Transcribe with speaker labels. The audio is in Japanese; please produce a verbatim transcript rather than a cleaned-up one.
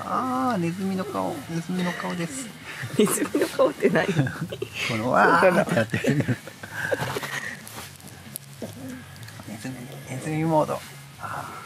Speaker 1: ああ、ネズミの顔、ネズミの顔です。
Speaker 2: ネズミの顔って何？こ
Speaker 1: のわーってやってる。ネズミ、ネズミモード。あ